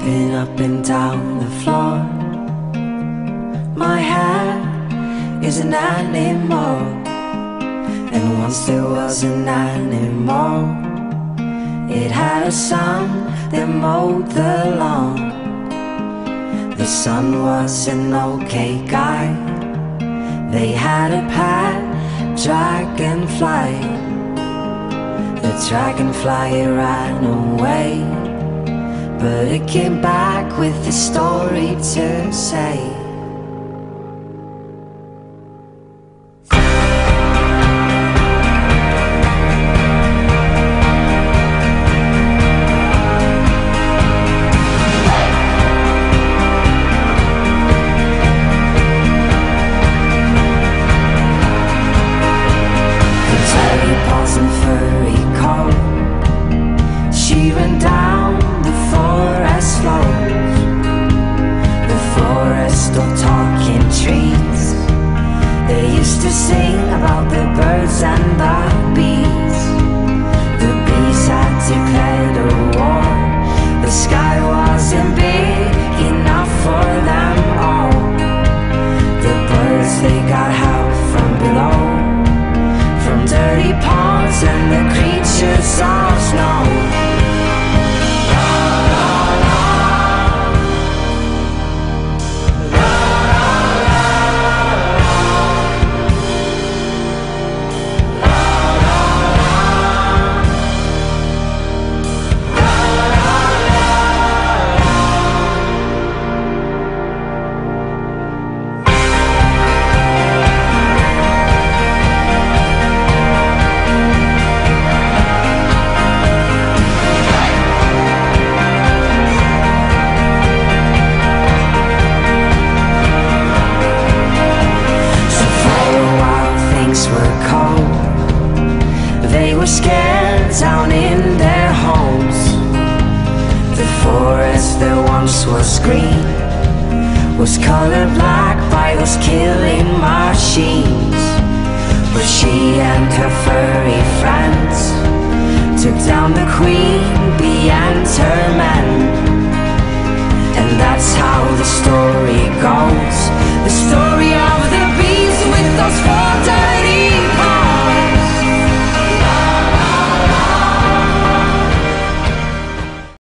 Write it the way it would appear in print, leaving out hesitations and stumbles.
jumping up and down the floor. My hair is an animal, and once there was an animal. It had a son that mowed the lawn. The son was an okay guy. They had a pet dragonfly. The dragonfly ran away, but it came back with a story to say. And furry coat, she ran down the forest slopes, the forest of talking trees. They used to sing about the birds and the bees. The bees had declared a war. The sky wasn't big enough for them all. The birds, they got help from below, from dirty ponds and the creatures of snow. They were scared down in their homes. The forest that once was green was colored black by those killing machines. But she and her furry friends took down the queen bee and her men. And that's how the story goes. The story